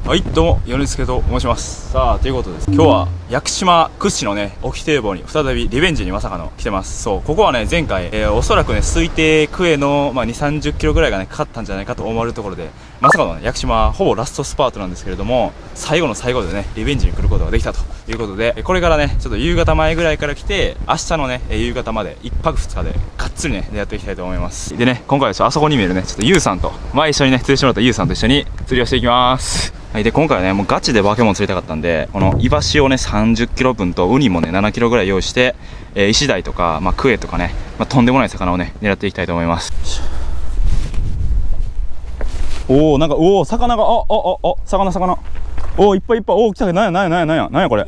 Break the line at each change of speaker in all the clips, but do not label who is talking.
はい、どうも、米助と申します。さあ、ということです。今日は、屋久島屈指のね、沖堤防に再びリベンジにまさかの来てます。そう、ここはね、前回、おそらくね、推定クエの、2、30キロぐらいがね、かかったんじゃないかと思われるところで、まさかのね、屋久島、ほぼラストスパートなんですけれども、最後の最後でね、リベンジに来ることができたということで、これからね、ちょっと夕方前ぐらいから来て、明日のね、夕方まで、1泊2日で、がっつりね、やっていきたいと思います。でね、今回はあそこに見えるね、ちょっとユウさんと、前一緒にね、釣りしてもらったユウさんと一緒に釣りをしていきます。はい、で今回はねもうガチで化け物釣りたかったんで、このイワシをね30キロ分とウニもね7キロぐらい用意して、イシダイとか、クエとかね、とんでもない魚をね狙っていきたいと思います。おお、なんかおお魚が魚おおいっぱいいっぱい、おお来た。なんやこれ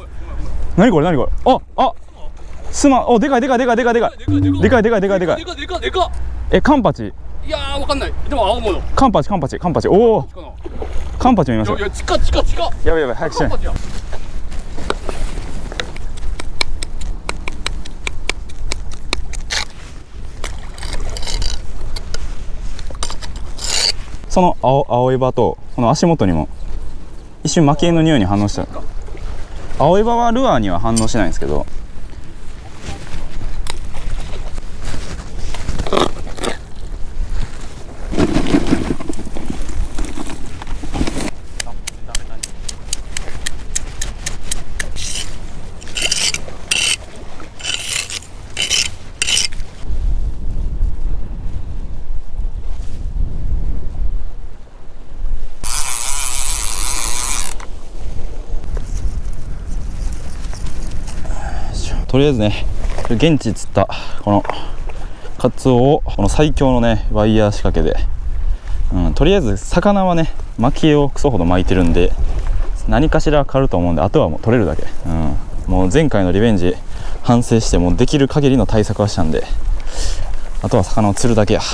スマ、おでかいカンパチ。
いやーわかんない。でも青物。
カンパチ。おおカンパチもいましょう。
いや近っ。
やばい早くしない。その青いバとこの足元にも一瞬蒔絵の匂いに反応した。青いバはルアーには反応しないんですけど、とりあえずね現地釣ったこのカツオをこの最強のねワイヤー仕掛けで、とりあえず魚はね蒔絵をクソほど巻いてるんで何かしら狩ると思うんで、あとはもう取れるだけ、もう前回のリベンジ反省してもうできる限りの対策はしたんで、あとは魚を釣るだけや。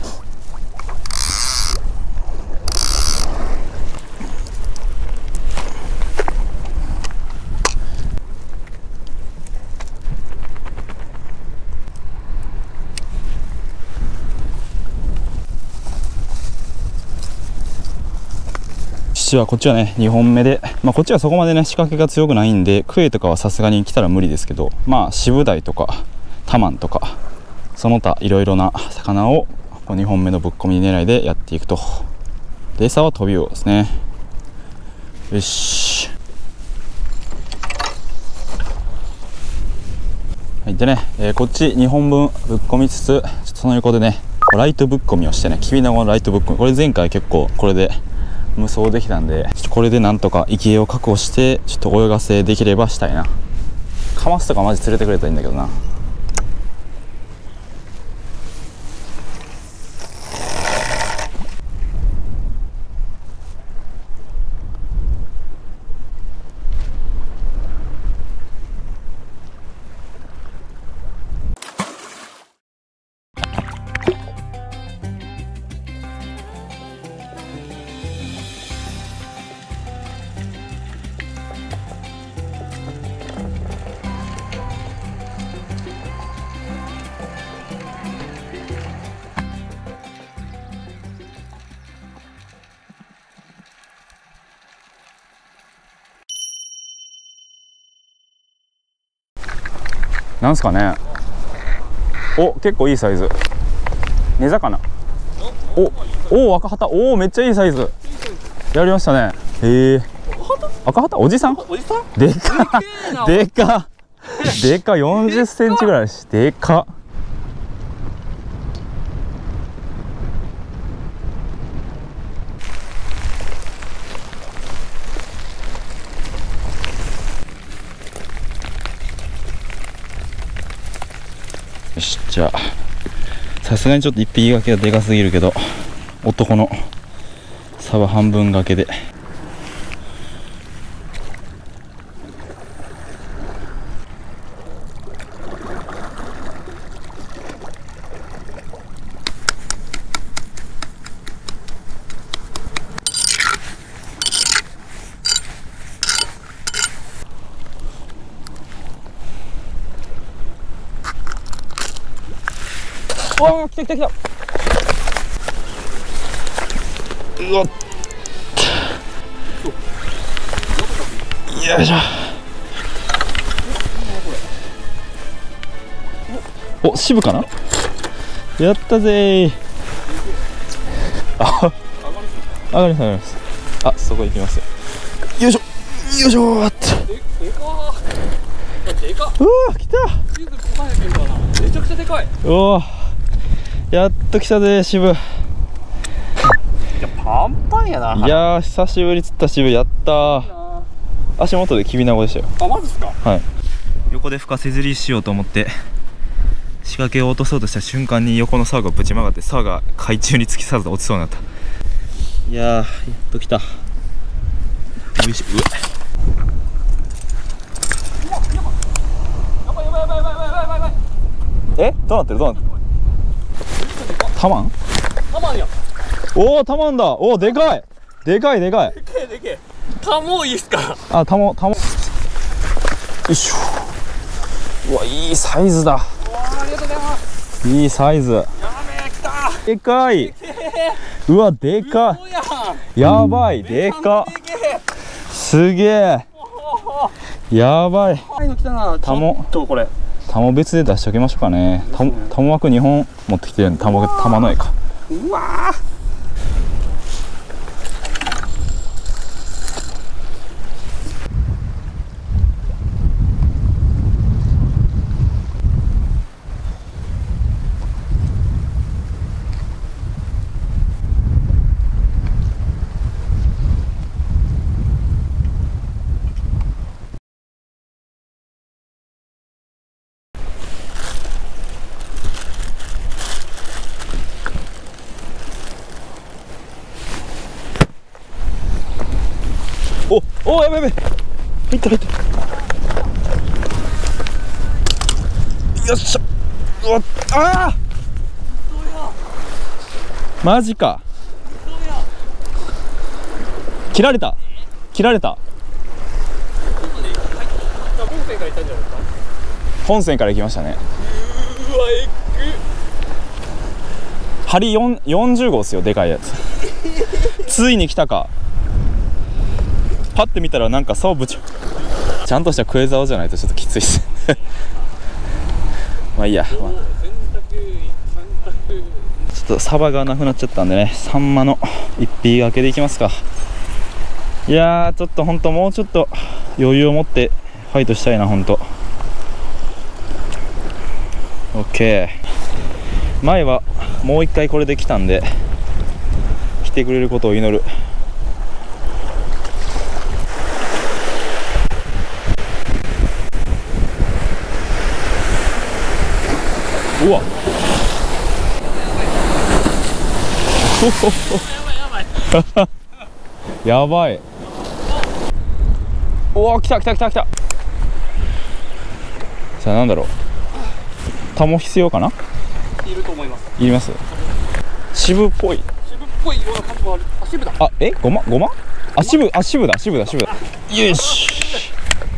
こっちはね2本目で、こっちはそこまでね仕掛けが強くないんでクエとかはさすがに来たら無理ですけど、渋鯛とかタマンとかその他いろいろな魚をこ2本目のぶっ込み狙いでやっていくと。で餌はトビウオですね。よし、はい、でね、こっち2本分ぶっ込みつつ、ちょっとその横でねライトぶっ込みをしてね、キビナゴのライトぶっ込み、これ前回結構これで無双できたんで、これでなんとか生き餌を確保してちょっと泳がせできればしたいな。カマスとかマジ連れてくれたらいいんだけどな。なんすかね。お、結構いいサイズ。根魚。お、赤旗。お、めっちゃいいサイズ。やりましたね。へえ。赤旗、おじさん。でか。40センチぐらいし、でか。よし、じゃあさすがにちょっと1匹掛けがでかすぎるけど、男のサバ半分掛けで。おー、来た。うわっ、 よいしょ。お、渋かな。やったぜー。あ、上がります上がります。あ、そこ行きます。よいしょよいしょーって。
でかっ。
うわ来た。
めちゃくちゃでかい。
うわやっと来たぜ渋。いや
パンパンやな。
いやー久しぶり釣った渋。やったー。足元できびなごでしたよ。
あ、マジっすか。
はい。横で深削りしようと思って仕掛けを落とそうとした瞬間に横の竿がぶち曲がって竿が海中に突き刺さって落ちそうになった。いやーやっと来た。よいしょ。うわえどうなってるどうなってる。タマン
タマンや。
おおタマンだ。おおでかいでかいでかい。
でけえでけえ。タモいいっすか。
あタモよいしょ。うわいいサイズだ。
うわありがとうございます。
いいサイズ。
やべえ来た。
でかい。うわでか
そうやん。
い。やばいでか
めちゃめちゃでけえ。
すげえやばい。
はいの来たな。
タモ
ちょっとこれ。
タモ別で出しておきましょうかね。タモ枠2本持ってきてるんで、タモの絵か。
うわー。
おやべやべ。入った入った。よっしゃ。うわあーマジか。切られた切られた。
本線から行ったんじゃないですか。
本線から行きましたね。
うわえぐ。
針40号っすよ。でかいやつついに来たか。パッて見たらなんか竿ぶちちゃんとしたクエ竿じゃないとちょっときついっすまあいいや、まあ、ちょっとサバがなくなっちゃったんでね、サンマの一匹掛けでいきますか。いやーちょっとほんともうちょっと余裕を持ってファイトしたいな。ほんと OK。 前はもう一回これで来たんで来てくれることを祈る。うわやばい。おお来た来た来た来た。さあなんだろう。タモ必要かな。
いると思います。
いります。渋っぽい。
渋っぽいような感じもある。あ、渋だ。
あごまあ渋だ渋だ。よし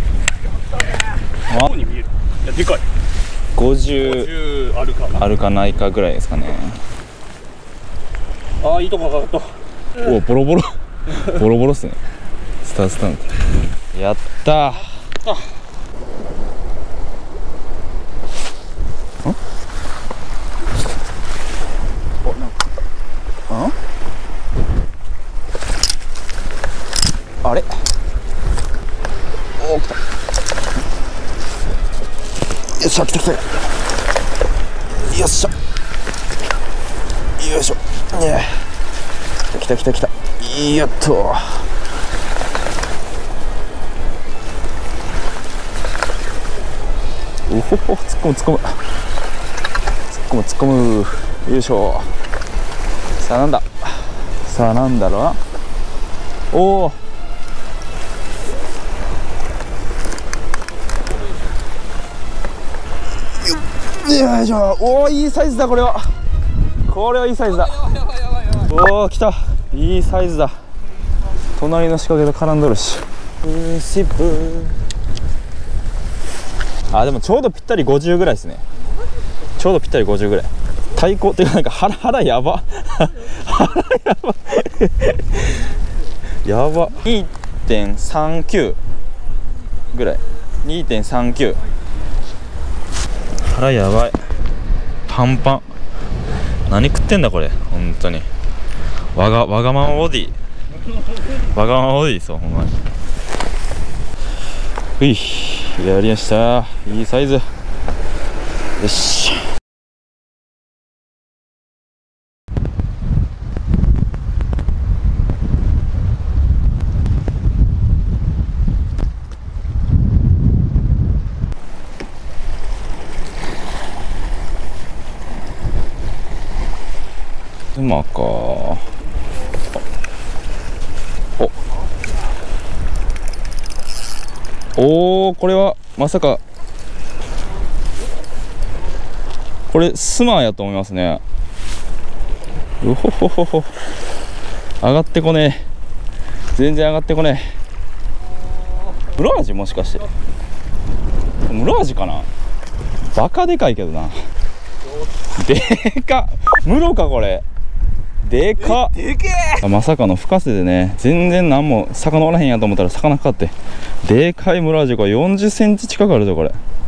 ここに見える。いやでかい。
50
あるかな。
あるかないかぐらいですかね。
ああいいとこ上がった。
おボロボロボロボロっすね。スタンやったー。あれおー来た。よっしゃ来た来た。よっしゃよいしょ。ねえ来た来た来た。やっとおほほ突っ込むよいしょ。さあなんだろうな。おおよいしょ。おおいいサイズだ。これはいいサイズだ。おお来た。いいサイズだ。隣の仕掛けと絡んどるし。あでもちょうどぴったり50ぐらいですね。ちょうどぴったり50ぐらい。太鼓っていうかなんか腹やば腹やばやば。 2.39 ぐらい。 2.39。 腹やばい、パンパン。何食ってんだこれ本当に。わがままボディ、わがままボディですよほんまに。うい、やりました。いいサイズ。よし。馬か。お、これはまさかこれスマーやと思いますね。うほほほほ、上がってこねえ、全然上がってこねえ。ムロアジ、もしかしてムロアジかな。バカでかいけどな。でかっ、ムロかこれ。でかっ、でけえ。まさかの深瀬でね、全然何も魚おらへんやと思ったら魚かかって、でかいムロアジ。これ40センチ近くあるぞこれ。